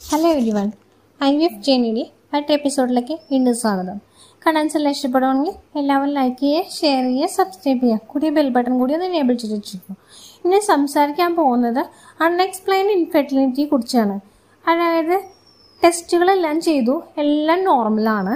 Hello everyone, IVF ജേണിയുടെ അടുത്ത എപ്പിസോഡിലേക്ക് വീണ്ടും സ്വാഗതം. കാണാൻ ഇഷ്ടപ്പെടുവാണെങ്കിൽ എല്ലാവരും ലൈക്ക് ചെയ്യുക, ഷെയർ ചെയ്യുക, സബ്സ്ക്രൈബ് ചെയ്യുക, കൂടിയ ബെൽ ബട്ടൺ കൂടി ഒന്ന് എനേബിൾ ചെയ്ത് വെച്ചിരിക്കും. ഇനി സംസാരിക്കാൻ പോകുന്നത് അൺഎക്സ്പ്ലെയിൻഡ് ഇൻഫെർട്ടിലിറ്റിയെ കുറിച്ചാണ്. അതായത് ടെസ്റ്റുകളെല്ലാം ചെയ്തു, എല്ലാം നോർമലാണ്.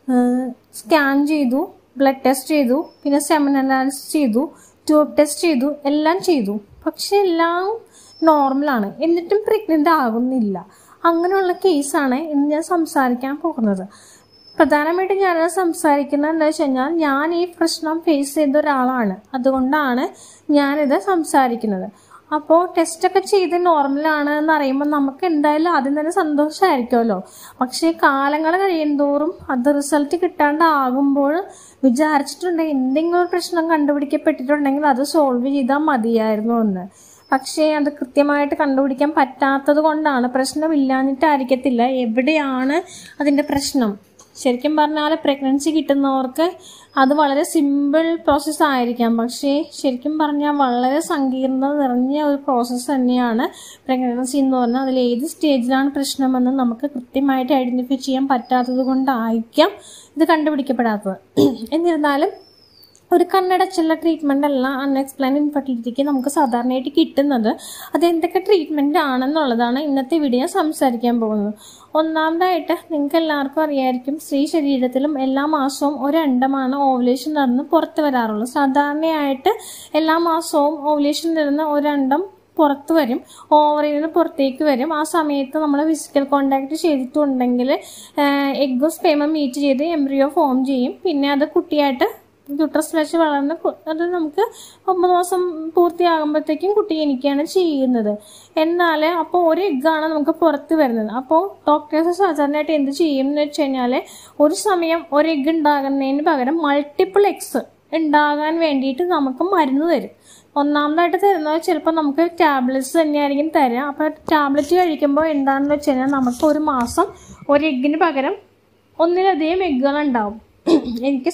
സ്കാൻ ചെയ്തു, ബ്ലഡ് ടെസ്റ്റ് ചെയ്തു, പിന്നെ സെമൻ അനാലിസിസ് ചെയ്തു, ട്യൂബ് ടെസ്റ്റ് ചെയ്തു, എല്ലാം ചെയ്തു. പക്ഷെ എല്ലാം നോർമലാണ്, എന്നിട്ടും പ്രഗ്നൻ്റ് ആകുന്നില്ല. അങ്ങനെയുള്ള കേസാണ് ഇന്ന് ഞാൻ സംസാരിക്കാൻ പോകുന്നത്. പ്രധാനമായിട്ടും ഞാനത് സംസാരിക്കുന്നത് എന്താ വെച്ച് കഴിഞ്ഞാൽ, ഞാൻ ഈ പ്രശ്നം ഫേസ് ചെയ്ത ഒരാളാണ്, അതുകൊണ്ടാണ് ഞാനിത് സംസാരിക്കുന്നത്. അപ്പോൾ ടെസ്റ്റൊക്കെ ചെയ്ത് നോർമലാണ് എന്ന് അറിയുമ്പോൾ നമുക്ക് എന്തായാലും ആദ്യം തന്നെ സന്തോഷമായിരിക്കുമല്ലോ. പക്ഷേ കാലങ്ങൾ കഴിയുന്തോറും അത് റിസൾട്ട് കിട്ടാണ്ടാകുമ്പോൾ വിചാരിച്ചിട്ടുണ്ടെങ്കിൽ എന്തെങ്കിലും ഒരു പ്രശ്നം കണ്ടുപിടിക്കപ്പെട്ടിട്ടുണ്ടെങ്കിൽ അത് സോൾവ് ചെയ്താൽ മതിയായിരുന്നു എന്ന്. പക്ഷേ അത് കൃത്യമായിട്ട് കണ്ടുപിടിക്കാൻ പറ്റാത്തത് കൊണ്ടാണ്. പ്രശ്നമില്ലാഞ്ഞിട്ടായിരിക്കത്തില്ല, എവിടെയാണ് അതിൻ്റെ പ്രശ്നം. ശരിക്കും പറഞ്ഞാൽ പ്രഗ്നൻസി കിട്ടുന്നവർക്ക് അത് വളരെ സിമ്പിൾ പ്രോസസ്സ് ആയിരിക്കാം, പക്ഷേ ശരിക്കും പറഞ്ഞാൽ വളരെ സങ്കീർണത നിറഞ്ഞ ഒരു പ്രോസസ്സ് തന്നെയാണ് പ്രഗ്നൻസി എന്ന് പറഞ്ഞാൽ. അതിൽ ഏത് സ്റ്റേജിലാണ് പ്രശ്നമെന്ന് നമുക്ക് കൃത്യമായിട്ട് ഐഡൻറ്റിഫൈ ചെയ്യാൻ പറ്റാത്തത് കൊണ്ടായിരിക്കാം ഇത് കണ്ടുപിടിക്കപ്പെടാത്തത്. എന്നിരുന്നാലും ഒരു കണ്ണടച്ചുള്ള ട്രീറ്റ്മെൻ്റ് അല്ല അൺഎക്സ്പ്ലെയിൻഡ് ഇൻഫെർട്ടിലിറ്റിക്ക് നമുക്ക് സാധാരണയായിട്ട് കിട്ടുന്നത്. അത് എന്തൊക്കെ ട്രീറ്റ്മെൻറ്റ് ആണെന്നുള്ളതാണ് ഇന്നത്തെ വീഡിയോ സംസാരിക്കാൻ പോകുന്നത്. ഒന്നാമതായിട്ട് നിങ്ങൾക്ക് എല്ലാവർക്കും അറിയായിരിക്കും, സ്ത്രീ ശരീരത്തിലും എല്ലാ മാസവും ഒരണ്ടമാണ് ഓവുലേഷൻ നടന്ന് പുറത്ത് വരാറുള്ളത്. സാധാരണയായിട്ട് എല്ലാ മാസവും ഓവുലേഷൻ നടന്ന് ഒരണ്ടം പുറത്ത് വരും, ഓവറിൽ നിന്ന് പുറത്തേക്ക് വരും. ആ സമയത്ത് നമ്മൾ ഫിസിക്കൽ കോണ്ടാക്ട് ചെയ്തിട്ടുണ്ടെങ്കിൽ എഗ്ഗും സ്പെർമും മീറ്റ് ചെയ്ത് എംബ്രിയോ ഫോം ചെയ്യും. പിന്നെ അത് കുട്ടിയായിട്ട് യൂട്രസ് വെച്ച് വളർന്ന് അത് നമുക്ക് 9 മാസം പൂർത്തിയാകുമ്പോഴത്തേക്കും കുട്ടി എനിക്കാണ് ചെയ്യുന്നത്. എന്നാൽ അപ്പോൾ ഒരു എഗ്ഗാണ് നമുക്ക് പുറത്ത് വരുന്നത്. അപ്പോൾ ഡോക്ടേഴ്സ് സാധാരണയായിട്ട് എന്ത് ചെയ്യും എന്ന് വെച്ച് കഴിഞ്ഞാൽ, ഒരു സമയം ഒരു എഗ്ഗ് ഉണ്ടാകുന്നതിന് പകരം മൾട്ടിപ്പിൾ എഗ്സ് ഉണ്ടാകാൻ വേണ്ടിയിട്ട് നമുക്ക് മരുന്ന് തരും. ഒന്നാമതായിട്ട് തരുന്നത് ചിലപ്പോൾ നമുക്ക് ടാബ്ലറ്റ്സ് തന്നെയായിരിക്കും തരിക. അപ്പോൾ ടാബ്ലറ്റ് കഴിക്കുമ്പോൾ എന്താണെന്ന് വെച്ച് കഴിഞ്ഞാൽ നമുക്ക് ഒരു മാസം ഒരു എഗ്ഗിന് പകരം ഒന്നിലധികം എഗ്ഗുകളുണ്ടാവും. എനിക്ക്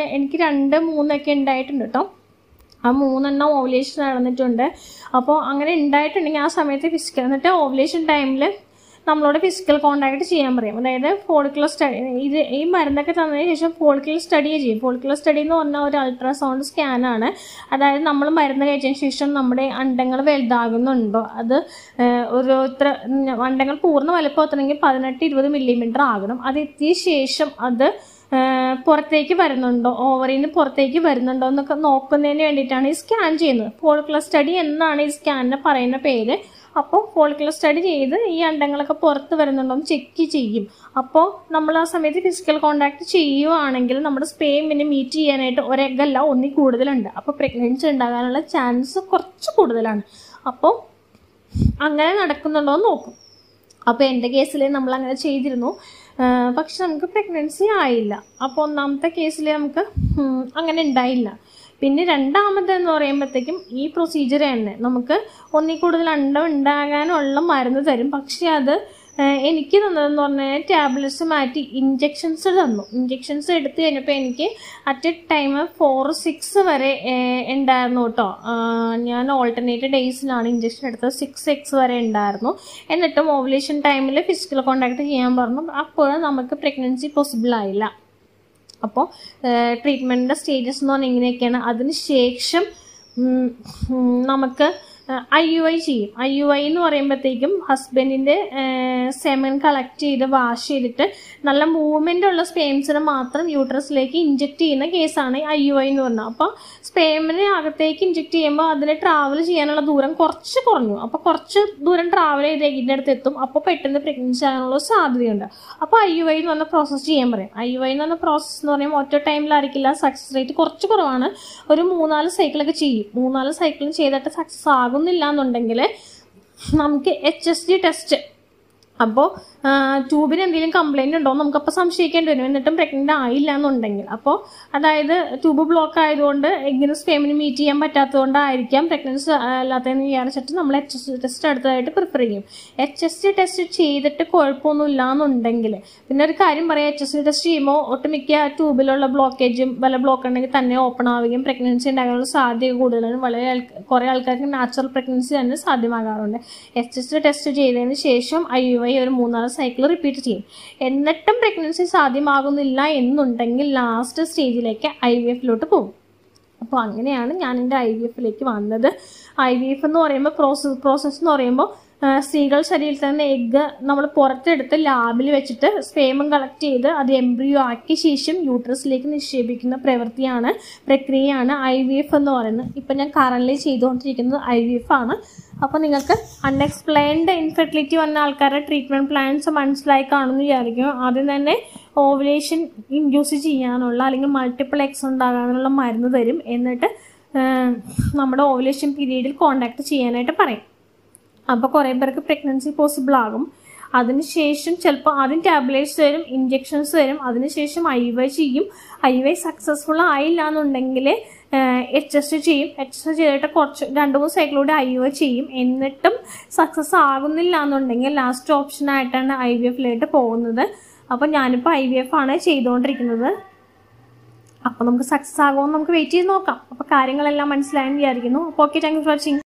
2-3 ഉണ്ടായിട്ടുണ്ട് കേട്ടോ. ആ 3 ഓവുലേഷൻ നടന്നിട്ടുണ്ട്. അപ്പോൾ അങ്ങനെ ഉണ്ടായിട്ടുണ്ടെങ്കിൽ ആ സമയത്ത് ഫിസിക്കൽ, എന്നിട്ട് ഓവുലേഷൻ ടൈമിൽ നമ്മളോട് ഫിസിക്കൽ കോണ്ടാക്ട് ചെയ്യാൻ പറയും. അതായത് ഫോളിക്കുലർ സ്റ്റഡി, ഈ മരുന്നൊക്കെ തന്നതിന് ശേഷം ഫോളിക്കുലർ സ്റ്റഡി ചെയ്യും. ഫോളിക്കുലർ സ്റ്റഡി എന്ന് പറഞ്ഞാൽ ഒരു അൾട്രാസൗണ്ട് സ്കാനാണ്. അതായത് നമ്മൾ മരുന്ന് കഴിച്ചതിന് ശേഷം നമ്മുടെ അണ്ടങ്ങൾ വലുതാകുന്നുണ്ടോ, അത് ഓരോരുത്തർ അണ്ടങ്ങൾ പൂർണ്ണ വലുപ്പം എത്തണമെങ്കിൽ 18-20 മില്ലിമീറ്റർ ആകണം. അത് എത്തിയ ശേഷം അത് പുറത്തേക്ക് വരുന്നുണ്ടോ, ഓവറിൽ നിന്ന് പുറത്തേക്ക് വരുന്നുണ്ടോ എന്നൊക്കെ നോക്കുന്നതിന് വേണ്ടിയിട്ടാണ് ഈ സ്കാൻ ചെയ്യുന്നത്. ഫോളിക്കുലർ സ്റ്റഡി എന്നാണ് ഈ സ്കാനിന് പറയുന്ന പേര്. അപ്പോൾ ഫോളിക്കുലർ സ്റ്റഡി ചെയ്ത് ഈ അണ്ടങ്ങളൊക്കെ പുറത്ത് വരുന്നുണ്ടോ എന്ന് ചെക്ക് ചെയ്യും. അപ്പോൾ നമ്മൾ ആ സമയത്ത് ഫിസിക്കൽ കോണ്ടാക്ട് ചെയ്യുകയാണെങ്കിൽ നമ്മുടെ സ്പേമിനെ മീറ്റ് ചെയ്യാനായിട്ട് ഒരെഗ്ഗല്ല 1 കൂടുതലുണ്ട്. അപ്പോൾ പ്രഗ്നൻസി ഉണ്ടാകാനുള്ള ചാൻസ് കുറച്ച് കൂടുതലാണ്. അപ്പോൾ അങ്ങനെ നടക്കുന്നുണ്ടോ എന്ന് നോക്കും. അപ്പോൾ എൻ്റെ കേസിൽ നമ്മൾ അങ്ങനെ ചെയ്തിരുന്നു, പക്ഷെ നമുക്ക് പ്രഗ്നൻസി ആയില്ല. അപ്പോൾ ഒന്നാമത്തെ കേസിൽ നമുക്ക് അങ്ങനെ ഉണ്ടായില്ല. പിന്നെ രണ്ടാമതെന്ന് പറയുമ്പോഴത്തേക്കും ഈ പ്രൊസീജിയർ തന്നെ നമുക്ക് 1 കൂടുതൽ അണ്ടം ഉണ്ടാകാനുള്ള മരുന്ന് തരും. പക്ഷെ അത് എനിക്ക് തന്നതെന്ന് പറഞ്ഞാൽ ടാബ്ലറ്റ്സ് മാറ്റി ഇഞ്ചെക്ഷൻസ് തന്നു. ഇഞ്ചെക്ഷൻസ് എടുത്തു കഴിഞ്ഞപ്പോൾ എനിക്ക് അറ്റ് എ ടൈം 4-6 വരെ ഉണ്ടായിരുന്നു കേട്ടോ. ഞാൻ ഓൾട്ടർനേറ്റ് ഡേയ്സിലാണ് ഇഞ്ചെക്ഷൻ എടുത്തത്. 6 eggs വരെ ഉണ്ടായിരുന്നു. എന്നിട്ടും ഓവുലേഷൻ ടൈമിൽ ഫിസിക്കൽ കോണ്ടാക്ട് ചെയ്യാൻ പറഞ്ഞു. അപ്പോൾ നമുക്ക് പ്രഗ്നൻസി പോസിബിൾ ആയില്ല. അപ്പോൾ ട്രീറ്റ്മെൻറ്റിൻ്റെ സ്റ്റേജസ് എന്ന് പറഞ്ഞാൽ ഇങ്ങനെയൊക്കെയാണ്. അതിന് ശേഷം നമുക്ക് IUI ചെയ്യും. IUI എന്ന് പറയുമ്പോഴത്തേക്കും ഹസ്ബൻഡിൻ്റെ സെമൻ കളക്ട് ചെയ്ത് വാഷ് ചെയ്തിട്ട് നല്ല മൂവ്മെൻ്റ് ഉള്ള സ്പേംസിനെ മാത്രം യൂട്രസിലേക്ക് ഇഞ്ചെക്ട് ചെയ്യുന്ന കേസാണ് IUI എന്ന് പറഞ്ഞാൽ. അപ്പോൾ സ്പേമിനെ അകത്തേക്ക് ഇഞ്ചെക്ട് ചെയ്യുമ്പോൾ അതിന് ട്രാവൽ ചെയ്യാനുള്ള ദൂരം കുറച്ച് കുറഞ്ഞു. അപ്പോൾ കുറച്ച് ദൂരം ട്രാവൽ ചെയ്ത് എഗ്ഗിൻ്റെ അടുത്ത് എത്തും. അപ്പോൾ പെട്ടെന്ന് പ്രഗ്നൻസി ആകാനുള്ള സാധ്യതയുണ്ട്. അപ്പോൾ IUI എന്ന് പറഞ്ഞ പ്രോസസ്സ് ചെയ്യാൻ പറയും. IUI എന്ന് പറഞ്ഞ പ്രോസസ്സ് എന്ന് പറയുമ്പോൾ ഒറ്റ ടൈമിലായിരിക്കില്ല, സക്സസ് റേറ്റ് കുറച്ച് കുറവാണ്. ഒരു 3-4 സൈക്കിളൊക്കെ ചെയ്യും. 3-4 സൈക്കിളും ചെയ്തിട്ട് സക്സസ് ആകുന്നില്ല എന്നുണ്ടെങ്കിൽ നമുക്ക് HSG ടെസ്റ്റ്, അപ്പോൾ ട്യൂബിന് എന്തെങ്കിലും കംപ്ലൈൻറ്റ് ഉണ്ടോ നമുക്കപ്പോൾ സംശയിക്കേണ്ടി വരും. എന്നിട്ടും പ്രഗ്നൻ്റ് ആയില്ല എന്നുണ്ടെങ്കിൽ, അപ്പോൾ അതായത് ട്യൂബ് ബ്ലോക്ക് ആയതുകൊണ്ട് എഗ്ഗിനും സ്പേമിനും മീറ്റ് ചെയ്യാൻ പറ്റാത്തതുകൊണ്ടായിരിക്കാം പ്രഗ്നൻസി അല്ലാത്തതെന്ന് വിചാരിച്ചിട്ട് നമ്മൾ HSG ടെസ്റ്റ് അടുത്തതായിട്ട് പ്രിഫർ ചെയ്യും. HSG ടെസ്റ്റ് ചെയ്തിട്ട് കുഴപ്പമൊന്നുമില്ല എന്നുണ്ടെങ്കിൽ, പിന്നെ ഒരു കാര്യം പറയാം, HSG ടെസ്റ്റ് ചെയ്യുമ്പോൾ ഒട്ടുമിക്ക ട്യൂബിലുള്ള ബ്ലോക്കേജും വല്ല ബ്ലോക്ക് ഉണ്ടെങ്കിൽ തന്നെ ഓപ്പൺ ആവുകയും പ്രഗ്നൻസി ഉണ്ടാകാനുള്ള സാധ്യത കൂടുതലാണ്. കുറേ ആൾക്കാർക്ക് നാച്ചുറൽ പ്രഗ്നൻസി തന്നെ സാധ്യമാകാറുണ്ട്. HSG ടെസ്റ്റ് ചെയ്തതിന് ശേഷം IUI IUI ഒരു 3-4 സൈക്കിൾ റിപ്പീറ്റ് ചെയ്യും. എന്നിട്ടും പ്രഗ്നൻസി സാധ്യമാകുന്നില്ല എന്നുണ്ടെങ്കിൽ ലാസ്റ്റ് സ്റ്റേജിലേക്ക് IVFലോട്ട് പോകും. അപ്പോൾ അങ്ങനെയാണ് ഞാൻ എൻ്റെ IVFലേക്ക് വന്നത്. IVF എന്ന് പറയുമ്പോൾ പ്രോസസ്സ് എന്ന് പറയുമ്പോൾ സ്ത്രീകൾ ശരീരത്തിൽ നിന്ന് എഗ്ഗ് നമ്മൾ പുറത്തെടുത്ത് ലാബിൽ വെച്ചിട്ട് സ്പേമം കളക്ട് ചെയ്ത് അത് എംബ്രിയോ ആക്കിയ ശേഷം യൂട്രസിലേക്ക് നിക്ഷേപിക്കുന്ന പ്രക്രിയയാണ് IVF എന്ന് പറയുന്നത്. ഇപ്പം ഞാൻ കറൻറ്റ്ലി ചെയ്തുകൊണ്ടിരിക്കുന്നത് IVF ആണ്. അപ്പോൾ നിങ്ങൾക്ക് അൺഎക്സ്പ്ലെയിൻഡ് ഇൻഫെർട്ടിലിറ്റി വന്ന ആൾക്കാരുടെ ട്രീറ്റ്മെൻറ്റ് പ്ലാൻസ് മനസ്സിലായി കാണുമെന്ന് വിചാരിക്കും. ആദ്യം തന്നെ ഓവുലേഷൻ ഇൻഡ്യൂസ് ചെയ്യാനുള്ള അല്ലെങ്കിൽ മൾട്ടിപ്പിൾ എഗ്സ് ഉണ്ടാകാനുള്ള മരുന്ന് തരും. എന്നിട്ട് നമ്മുടെ ഓവുലേഷൻ പീരീഡിൽ കോണ്ടാക്ട് ചെയ്യാനായിട്ട് പറയും. അപ്പോൾ കുറേ പേർക്ക് പ്രഗ്നൻസി പോസിബിൾ ആകും. അതിനുശേഷം ചിലപ്പോൾ ആദ്യം ടാബ്ലറ്റ്സ് തരും, ഇഞ്ചെക്ഷൻസ് തരും. അതിനുശേഷം IUI ചെയ്യും. IUI സക്സസ്ഫുൾ ആയില്ല എന്നുണ്ടെങ്കിൽ HS ചെയ്യും. HS ചെയ്തിട്ട് 2-3 സൈക്കിളൂടെ IUI ചെയ്യും. എന്നിട്ടും സക്സസ് ആകുന്നില്ല എന്നുണ്ടെങ്കിൽ ലാസ്റ്റ് ഓപ്ഷനായിട്ടാണ് IVFലോട്ട് പോകുന്നത്. അപ്പോൾ ഞാനിപ്പോൾ IVF ആണ് ചെയ്തുകൊണ്ടിരിക്കുന്നത്. അപ്പോൾ നമുക്ക് സക്സസ് ആകുമെന്ന് നമുക്ക് വെയിറ്റ് ചെയ്ത് നോക്കാം. അപ്പോൾ കാര്യങ്ങളെല്ലാം മനസ്സിലായെന്ന് വിചാരിക്കുന്നു. അപ്പോൾ okay, thank you for watching.